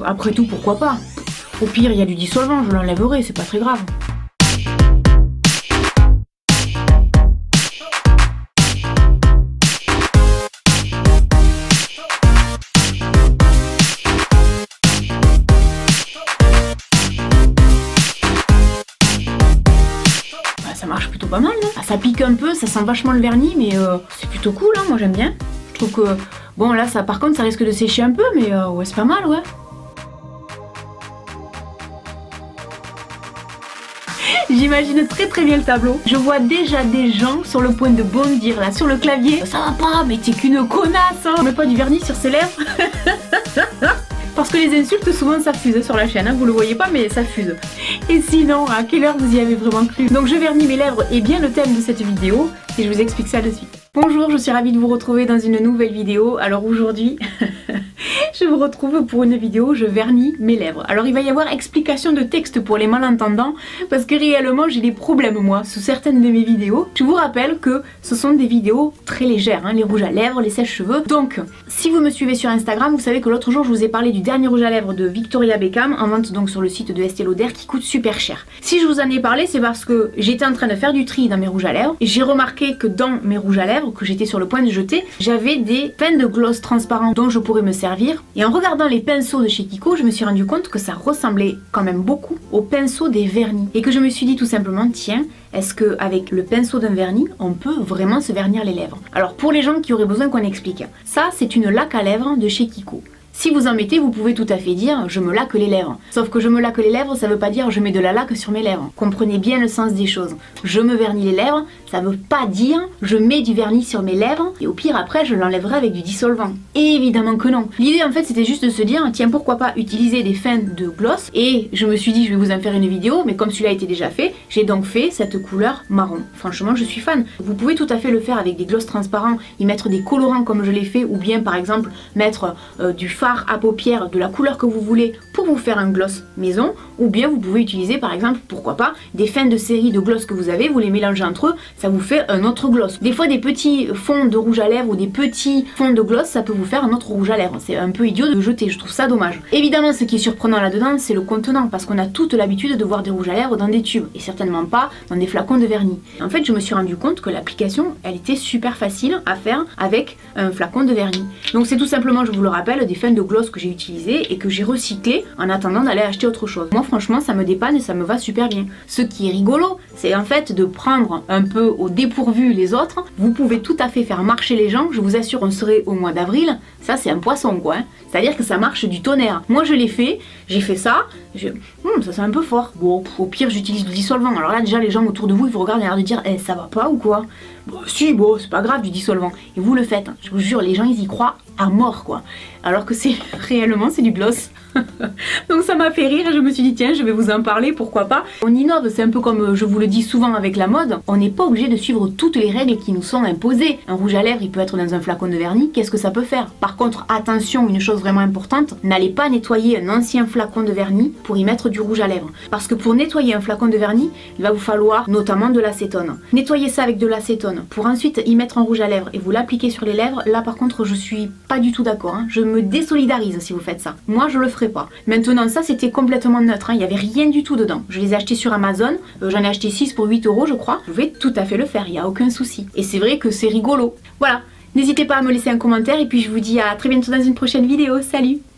après tout, pourquoi pas? Au pire, il y a du dissolvant, je l'enlèverai, c'est pas très grave. Ça marche plutôt pas mal, non? Ah, ça pique un peu, ça sent vachement le vernis, mais c'est plutôt cool, hein, moi j'aime bien. Je trouve que, bon là, ça, par contre, ça risque de sécher un peu, mais ouais, c'est pas mal, ouais. J'imagine très bien le tableau. Je vois déjà des gens sur le point de bondir là sur le clavier. Ça va pas, mais t'es qu'une connasse, hein. On met pas du vernis sur ses lèvres. Parce que les insultes souvent ça fuse sur la chaîne, hein. Vous le voyez pas mais ça fuse. Et sinon, à quelle heure vous y avez vraiment cru? Donc je vernis mes lèvres est bien le thème de cette vidéo et je vous explique ça de suite. Bonjour, je suis ravie de vous retrouver dans une nouvelle vidéo. Alors aujourd'hui, je vous retrouve pour une vidéo où je vernis mes lèvres. Alors il va y avoir explication de texte pour les malentendants parce que réellement j'ai des problèmes moi sous certaines de mes vidéos. Je vous rappelle que ce sont des vidéos très légères, hein, les rouges à lèvres, les sèche-cheveux. Donc si vous me suivez sur Instagram, vous savez que l'autre jour je vous ai parlé du dernier rouge à lèvres de Victoria Beckham en vente donc sur le site de Estée Lauder qui coûte super cher. Si je vous en ai parlé, c'est parce que j'étais en train de faire du tri dans mes rouges à lèvres et j'ai remarqué que dans mes rouges à lèvres que j'étais sur le point de jeter, j'avais des pins de gloss transparents dont je pourrais me servir. Et en regardant les pinceaux de chez Kiko, je me suis rendu compte que ça ressemblait quand même beaucoup aux pinceaux des vernis. Et que je me suis dit tout simplement, tiens, est-ce qu'avec le pinceau d'un vernis, on peut vraiment se vernir les lèvres? Alors pour les gens qui auraient besoin qu'on explique, ça c'est une laque à lèvres de chez Kiko. Si vous en mettez, vous pouvez tout à fait dire je me laque les lèvres. Sauf que je me laque les lèvres, ça veut pas dire je mets de la laque sur mes lèvres. Comprenez bien le sens des choses. Je me vernis les lèvres, ça veut pas dire je mets du vernis sur mes lèvres et au pire après je l'enlèverai avec du dissolvant. Évidemment que non. L'idée en fait c'était juste de se dire tiens pourquoi pas utiliser des fins de gloss et je me suis dit je vais vous en faire une vidéo mais comme celui-là a été déjà fait, j'ai donc fait cette couleur marron. Franchement je suis fan. Vous pouvez tout à fait le faire avec des gloss transparents, y mettre des colorants comme je l'ai fait ou bien par exemple mettre du fard à paupières de la couleur que vous voulez pour vous faire un gloss maison ou bien vous pouvez utiliser par exemple pourquoi pas des fins de série de gloss que vous avez, vous les mélangez entre eux, ça vous fait un autre gloss. Des fois des petits fonds de rouge à lèvres ou des petits fonds de gloss ça peut vous faire un autre rouge à lèvres, c'est un peu idiot de jeter, je trouve ça dommage. Évidemment ce qui est surprenant là-dedans c'est le contenant parce qu'on a toute l'habitude de voir des rouges à lèvres dans des tubes et certainement pas dans des flacons de vernis. En fait je me suis rendu compte que l'application elle était super facile à faire avec un flacon de vernis. Donc c'est tout simplement, je vous le rappelle, des fins de gloss que j'ai utilisé et que j'ai recyclé en attendant d'aller acheter autre chose. Moi franchement ça me dépanne et ça me va super bien. Ce qui est rigolo c'est en fait de prendre un peu au dépourvu les autres. Vous pouvez tout à fait faire marcher les gens, je vous assure on serait au mois d'avril, ça c'est un poisson quoi, hein. C'est à dire que ça marche du tonnerre. Moi je l'ai fait, j'ai fait ça, ça c'est un peu fort. Bon au pire j'utilise du dissolvant, alors là déjà les gens autour de vous ils vous regardent et l'air de dire ça va pas ou quoi. Bon si bon c'est pas grave du dissolvant et vous le faites, hein. Je vous jure les gens ils y croient à mort quoi, alors que c'est réellement c'est du gloss. Donc ça m'a fait rire et je me suis dit tiens je vais vous en parler, pourquoi pas. On innove, c'est un peu comme je vous le dis souvent avec la mode, on n'est pas obligé de suivre toutes les règles qui nous sont imposées. Un rouge à lèvres il peut être dans un flacon de vernis, qu'est-ce que ça peut faire? Par contre attention, une chose vraiment importante, n'allez pas nettoyer un ancien flacon de vernis pour y mettre du rouge à lèvres. Parce que pour nettoyer un flacon de vernis, il va vous falloir notamment de l'acétone. Nettoyez ça avec de l'acétone pour ensuite y mettre un rouge à lèvres et vous l'appliquez sur les lèvres. Là par contre je suis pas du tout d'accord, hein. Je me désolidarise si vous faites ça. Moi je le ferai pas. Maintenant ça c'était complètement neutre, hein. Il n'y avait rien du tout dedans. Je les ai achetés sur Amazon, j'en ai acheté 6 pour 8 € je crois. Vous pouvez tout à fait le faire, il n'y a aucun souci. Et c'est vrai que c'est rigolo. Voilà, n'hésitez pas à me laisser un commentaire et puis je vous dis à très bientôt dans une prochaine vidéo. Salut!